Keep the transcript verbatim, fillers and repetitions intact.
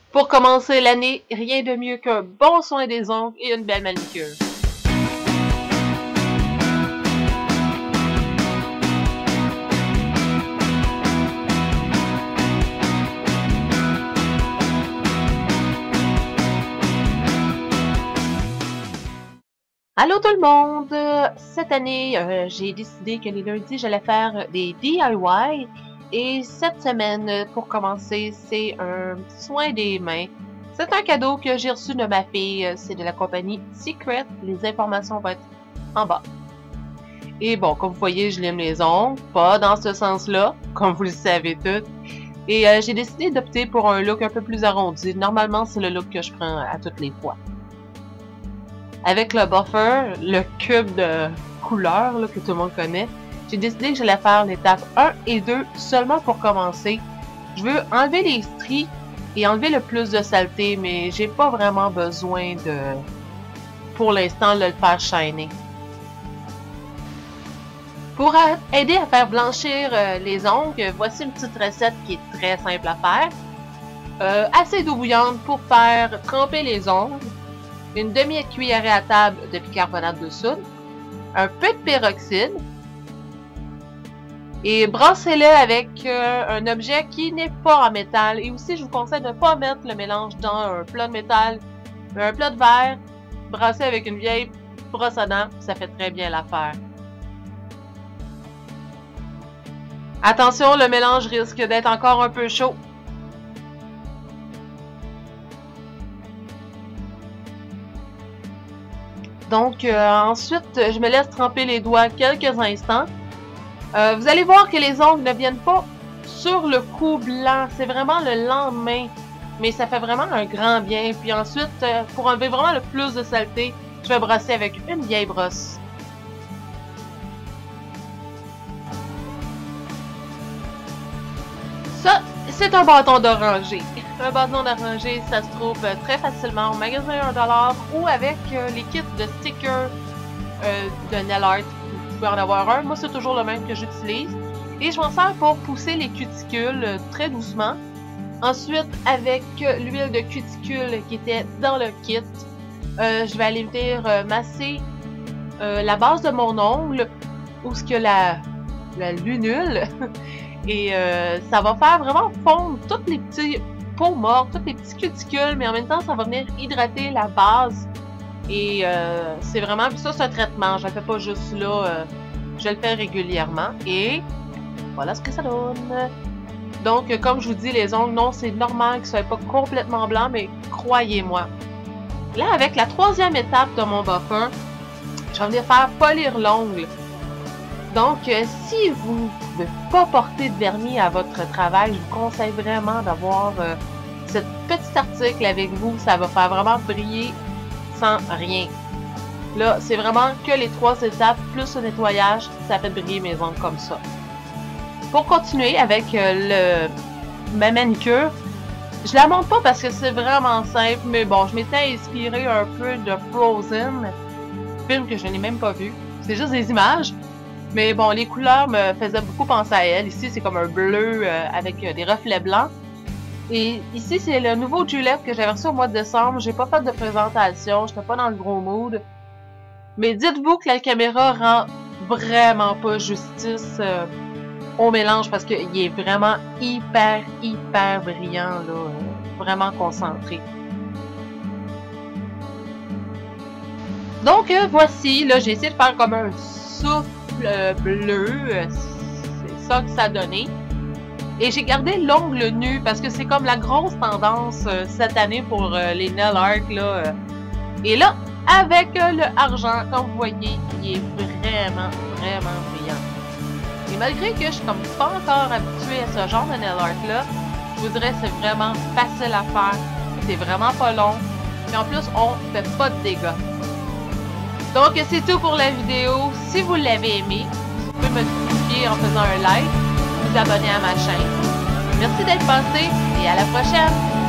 Pour commencer l'année, rien de mieux qu'un bon soin des ongles et une belle manicure. Allô tout le monde! Cette année, euh, j'ai décidé que les lundis, j'allais faire des D I Y. Et cette semaine, pour commencer, c'est un soin des mains. C'est un cadeau que j'ai reçu de ma fille. C'est de la compagnie Secret. Les informations vont être en bas. Et bon, comme vous voyez, je lime les ongles. Pas dans ce sens-là, comme vous le savez toutes. Et euh, j'ai décidé d'opter pour un look un peu plus arrondi. Normalement, c'est le look que je prends à toutes les fois. Avec le buffer, le cube de couleur là, que tout le monde connaît, j'ai décidé que j'allais faire l'étape un et deux seulement pour commencer. Je veux enlever les stries et enlever le plus de saleté, mais j'ai pas vraiment besoin de, pour l'instant, de le faire shiner. Pour aider à faire blanchir les ongles, voici une petite recette qui est très simple à faire. Euh, assez d'eau bouillante pour faire tremper les ongles. Une demi-cuillerée à table de bicarbonate de soude, un peu de peroxyde, et brassez-le avec euh, un objet qui n'est pas en métal. Et aussi, je vous conseille de ne pas mettre le mélange dans un plat de métal, mais un plat de verre, brassé avec une vieille brosse à dents, ça fait très bien l'affaire. Attention, le mélange risque d'être encore un peu chaud. Donc, euh, ensuite, je me laisse tremper les doigts quelques instants. Euh, vous allez voir que les ongles ne viennent pas sur le coup blanc. C'est vraiment le lendemain. Mais ça fait vraiment un grand bien. Puis ensuite, euh, pour enlever vraiment le plus de saleté, je vais brosser avec une vieille brosse. Ça, c'est un bâton d'oranger. Un bâton d'oranger, ça se trouve très facilement au magasin un dollar ou avec euh, les kits de stickers euh, de nail art. Vous pouvez en avoir un. Moi, c'est toujours le même que j'utilise. Et je m'en sers pour pousser les cuticules euh, très doucement. Ensuite, avec euh, l'huile de cuticule qui était dans le kit, euh, je vais aller venir euh, masser euh, la base de mon ongle où ce que la, la lunule. Et euh, ça va faire vraiment fondre tous les petits peaux mortes, tous les petits cuticules, mais en même temps, ça va venir hydrater la base. Et euh, c'est vraiment, puis ça, c'est un traitement. Je ne le fais pas juste là, euh, je le fais régulièrement. Et voilà ce que ça donne. Donc, euh, comme je vous dis, les ongles, non, c'est normal qu'ils ne soient pas complètement blancs, mais croyez-moi. Là, avec la troisième étape de mon buffer, je vais venir faire polir l'ongle. Donc, euh, si vous ne pouvez pas porter de vernis à votre travail, je vous conseille vraiment d'avoir euh, cette petite article avec vous. Ça va faire vraiment briller sans rien. Là, c'est vraiment que les trois étapes plus le nettoyage, ça fait briller mes ongles comme ça. Pour continuer avec euh, le, ma manicure, je la montre pas parce que c'est vraiment simple, mais bon, je m'étais inspirée un peu de Frozen, film que je n'ai même pas vu. C'est juste des images. Mais bon, les couleurs me faisaient beaucoup penser à elle. Ici, c'est comme un bleu euh, avec euh, des reflets blancs. Et ici, c'est le nouveau Juliette que j'avais reçu au mois de décembre. J'ai pas fait de présentation, j'étais pas dans le gros mood. Mais dites-vous que la caméra rend vraiment pas justice euh, au mélange parce qu'il est vraiment hyper, hyper brillant, là, euh, vraiment concentré. Donc, euh, voici, là, j'ai essayé de faire comme un souffle bleu, c'est ça que ça a donné. Et j'ai gardé l'ongle nu parce que c'est comme la grosse tendance euh, cette année pour euh, les nail art là. Euh. Et là, avec euh, le argent, comme vous voyez, il est vraiment, vraiment brillant. Et malgré que je suis comme pas encore habituée à ce genre de nail art là, je vous dirais c'est vraiment facile à faire. C'est vraiment pas long. Et en plus, on fait pas de dégâts. Donc, c'est tout pour la vidéo. Si vous l'avez aimé, vous pouvez me notifier en faisant un like, vous abonner à ma chaîne. Merci d'être passé et à la prochaine!